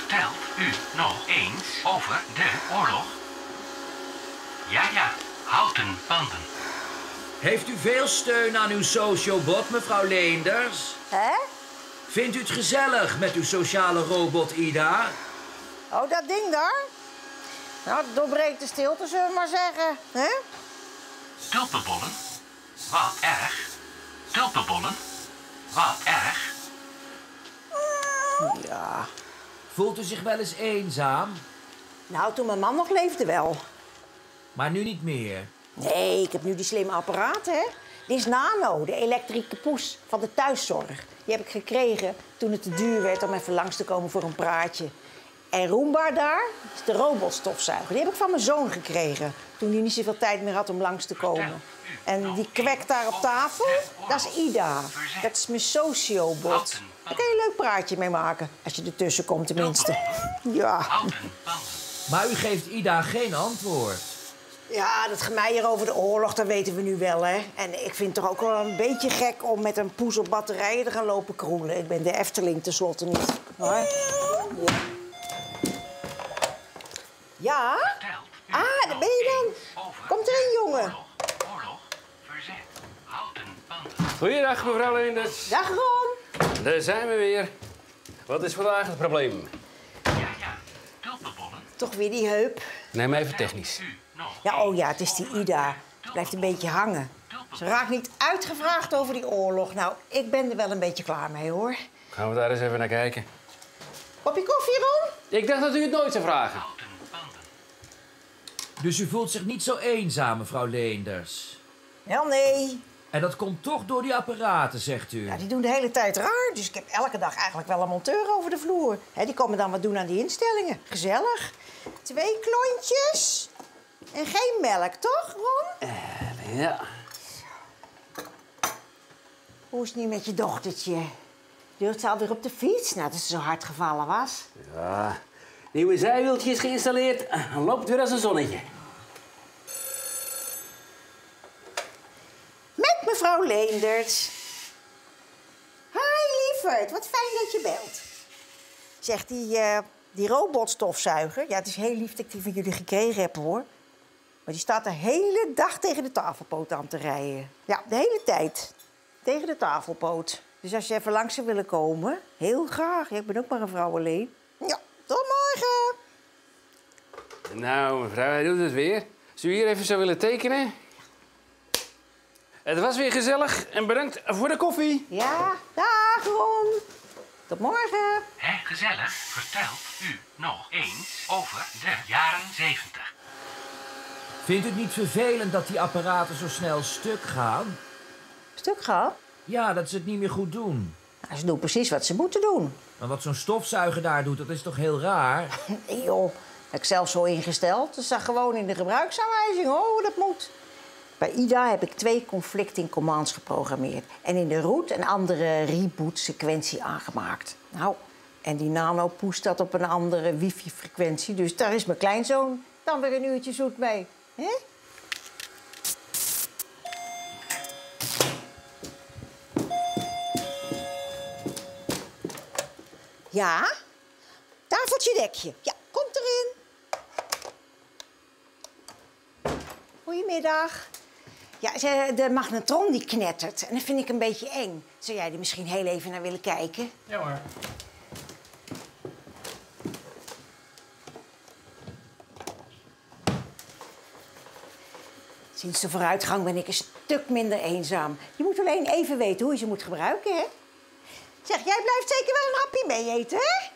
vertelt u nog eens over de oorlog? Ja, houten banden. Heeft u veel steun aan uw sociobot, mevrouw Leenders? Hè? Vindt u het gezellig met uw sociale robot Ida? Oh, dat ding daar? Nou, het doorbreekt de stilte, zullen we maar zeggen. Hè? Tulpenbollen? Wat erg. Tulpenbollen? Wat erg. Ja. Voelt u zich wel eens eenzaam? Nou, toen mijn man nog leefde wel. Maar nu niet meer. Nee, ik heb nu die slimme apparaten, hè. Dit is Nano, de elektrische poes van de thuiszorg. Die heb ik gekregen toen het te duur werd om even langs te komen voor een praatje. En Roomba daar is de robotstofzuiger. Die heb ik van mijn zoon gekregen toen hij niet zoveel tijd meer had om langs te komen. En die kwek daar op tafel, dat is Ida. Dat is mijn sociobot. Daar kan je een leuk praatje mee maken, als je ertussen komt tenminste. Ja. Maar u geeft Ida geen antwoord. Ja, dat gemeier over de oorlog, dat weten we nu wel, hè. En ik vind het toch ook wel een beetje gek om met een poes op batterijen te gaan lopen kroelen. Ik ben de Efteling tenslotte niet. Hoor. Ja. Ja? Ah, daar ben je dan. Komt erin, jongen. Oorlog, verzet, houten banden. Goeiedag, mevrouw Leenders. Dag, Ron. Daar zijn we weer. Wat is vandaag het probleem? Ja, tulpenbollen. Toch weer die heup. Neem even technisch. Ja, oh ja, het is die Ida. Blijft een beetje hangen. Ze raakt niet uitgevraagd over die oorlog. Nou, ik ben er wel een beetje klaar mee, hoor. Gaan we daar eens even naar kijken. Kopje koffie, Ron? Ik dacht dat u het nooit zou vragen. Dus u voelt zich niet zo eenzaam, mevrouw Leenders? Wel, nee. En dat komt toch door die apparaten, zegt u? Ja, die doen de hele tijd raar. Dus ik heb elke dag eigenlijk wel een monteur over de vloer. Hè, die komen dan wat doen aan die instellingen. Gezellig. 2 klontjes. En geen melk, toch, Ron? Ja. Hoe is het nu met je dochtertje? Durft ze alweer op de fiets nadat ze zo hard gevallen was? Ja. Nieuwe zijwieltjes geïnstalleerd. Loopt weer als een zonnetje. Met mevrouw Leenders. Hi, lieverd. Wat fijn dat je belt. Zegt die robotstofzuiger. Ja, het is heel lief dat ik die van jullie gekregen heb, hoor. Maar die staat de hele dag tegen de tafelpoot aan te rijden. Ja, de hele tijd. Tegen de tafelpoot. Dus als je even langs zou willen komen, heel graag. Ja, ik ben ook maar een vrouw alleen. Ja, tot morgen. Nou, mevrouw, hij doet het weer. Als u hier even zou willen tekenen. Het was weer gezellig en bedankt voor de koffie. Ja, dag Ron. Tot morgen. Hé, gezellig, vertelt u nog eens over de jaren 70. Vindt u het niet vervelend dat die apparaten zo snel stuk gaan? Stuk gehad? Ja, dat ze het niet meer goed doen. Nou, ze doen precies wat ze moeten doen. Maar wat zo'n stofzuiger daar doet, dat is toch heel raar? Nee joh, dat heb ik zelf zo ingesteld. Dat staat gewoon in de gebruiksaanwijzing, hoor, hoe dat moet. Bij Ida heb ik 2 conflicting commands geprogrammeerd. En in de root een andere reboot-sequentie aangemaakt. Nou, en die Nano poest dat op een andere wifi-frequentie. Dus daar is mijn kleinzoon dan weer een uurtje zoet mee. Hè? Ja? Tafeltje dekje. Ja, komt erin. Goedemiddag. Ja, de magnetron die knettert. En dat vind ik een beetje eng. Zou jij er misschien heel even naar willen kijken? Ja hoor. Sinds de vooruitgang ben ik een stuk minder eenzaam. Je moet alleen even weten hoe je ze moet gebruiken, hè? Zeg, jij blijft zeker wel een hapje mee eten, hè?